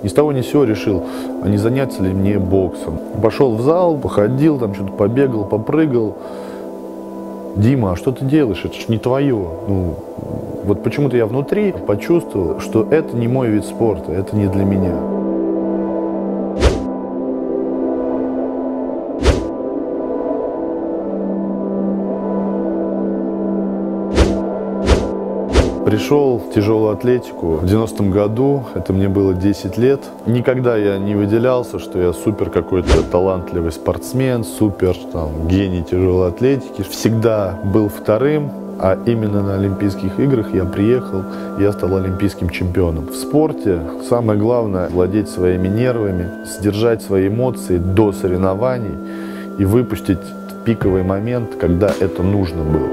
Ни с того ни с сего решил, а не заняться ли мне боксом. Пошел в зал, походил, там что-то побегал, попрыгал. Дима, а что ты делаешь? Это ж не твое. Ну, вот почему-то я внутри почувствовал, что это не мой вид спорта, это не для меня. Пришел в тяжелую атлетику в 90-м году, это мне было 10 лет. Никогда я не выделялся, что я супер какой-то талантливый спортсмен, супер там, гений тяжелой атлетики. Всегда был вторым, а именно на Олимпийских играх я приехал, и я стал олимпийским чемпионом. В спорте самое главное – владеть своими нервами, сдержать свои эмоции до соревнований и выпустить пиковый момент, когда это нужно было.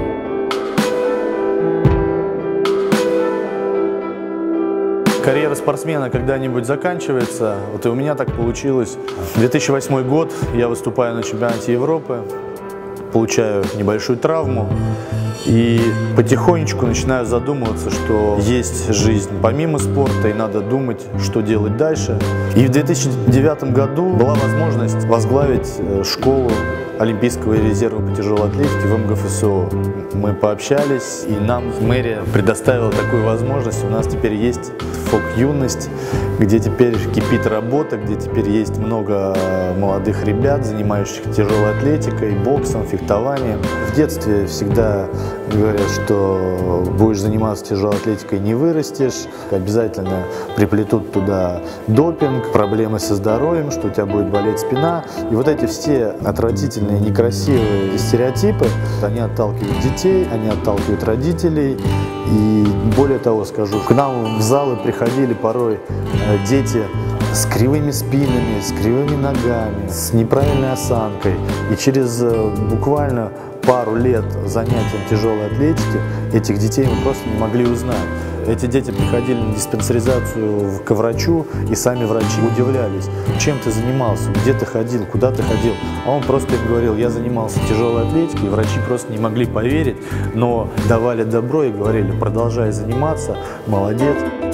Карьера спортсмена когда-нибудь заканчивается. Вот и у меня так получилось. 2008 год, я выступаю на чемпионате Европы, получаю небольшую травму и потихонечку начинаю задумываться, что есть жизнь помимо спорта и надо думать, что делать дальше. И в 2009 году была возможность возглавить школу Олимпийского резерва по тяжелой атлетике в МГФСО. Мы пообщались, и нам мэрия предоставила такую возможность. У нас теперь есть ФОК «Юность», где теперь кипит работа, где теперь есть много молодых ребят, занимающихся тяжелой атлетикой, боксом, фехтованием. В детстве всегда говорят, что будешь заниматься тяжелой атлетикой, не вырастешь, обязательно приплетут туда допинг, проблемы со здоровьем, что у тебя будет болеть спина. И вот эти все отвратительные, некрасивые стереотипы, они отталкивают детей, они отталкивают родителей. И более того скажу, к нам в залы приходили порой дети с кривыми спинами, с кривыми ногами, с неправильной осанкой. И через буквально пару лет занятием тяжелой атлетики этих детей мы просто не могли узнать. Эти дети приходили на диспансеризацию к врачу, и сами врачи удивлялись, чем ты занимался, где ты ходил, куда ты ходил. А он просто им говорил, я занимался тяжелой атлетикой, и врачи просто не могли поверить, но давали добро и говорили, продолжай заниматься, молодец.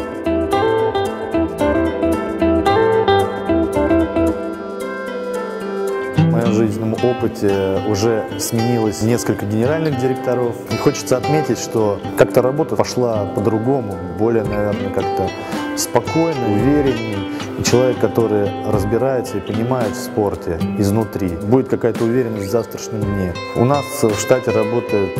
В моем жизненном опыте уже сменилось несколько генеральных директоров. И хочется отметить, что как-то работа пошла по-другому, более, наверное, как-то спокойно, увереннее. И человек, который разбирается и понимает в спорте изнутри, будет какая-то уверенность в завтрашнем дне. У нас в штате работает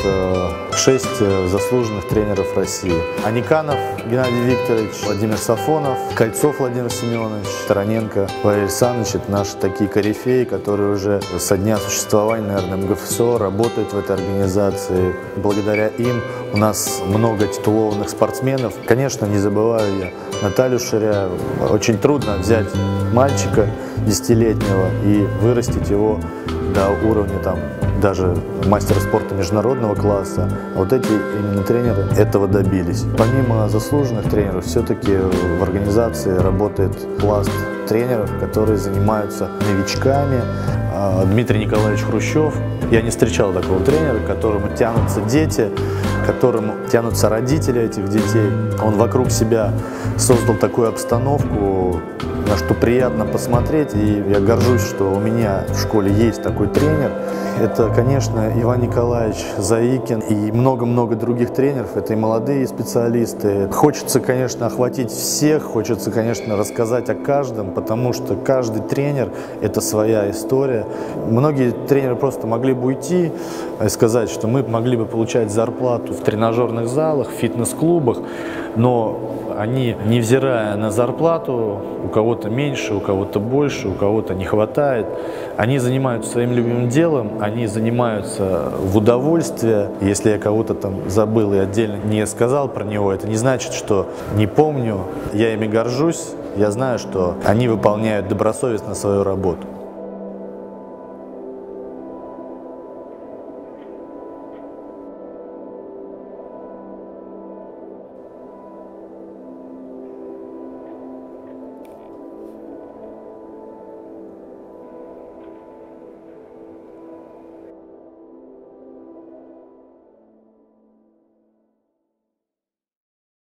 6 заслуженных тренеров России. Аниканов Геннадий Викторович, Владимир Сафонов, Кольцов Владимир Семенович, Тараненко Валерий Александрович. Это наши такие корифеи, которые уже со дня существования, наверное, МГФСО работают в этой организации. Благодаря им у нас много титулованных спортсменов. Конечно, не забываю я Наталью Ширяеву. Очень трудно взять мальчика 10-летнего и вырастить его до уровня там, даже мастера спорта международного класса. Вот эти именно тренеры этого добились. Помимо заслуженных тренеров, все-таки в организации работает пласт тренеров, которые занимаются новичками. Дмитрий Николаевич Хрущев. Я не встречал такого тренера, к которому тянутся дети, к которому тянутся родители этих детей. Он вокруг себя создал такую обстановку, на что приятно посмотреть, и я горжусь, что у меня в школе есть такой тренер. Это, конечно, Иван Николаевич Заикин и много-много других тренеров, это и молодые специалисты. Хочется, конечно, охватить всех, хочется, конечно, рассказать о каждом, потому что каждый тренер – это своя история. Многие тренеры просто могли бы уйти и сказать, что мы могли бы получать зарплату в тренажерных залах, в фитнес-клубах, но они, невзирая на зарплату, у кого-то меньше, у кого-то больше, у кого-то не хватает, они занимаются своим любимым делом, они занимаются в удовольствие. Если я кого-то там забыл и отдельно не сказал про него, это не значит, что не помню, я ими горжусь, я знаю, что они выполняют добросовестно свою работу.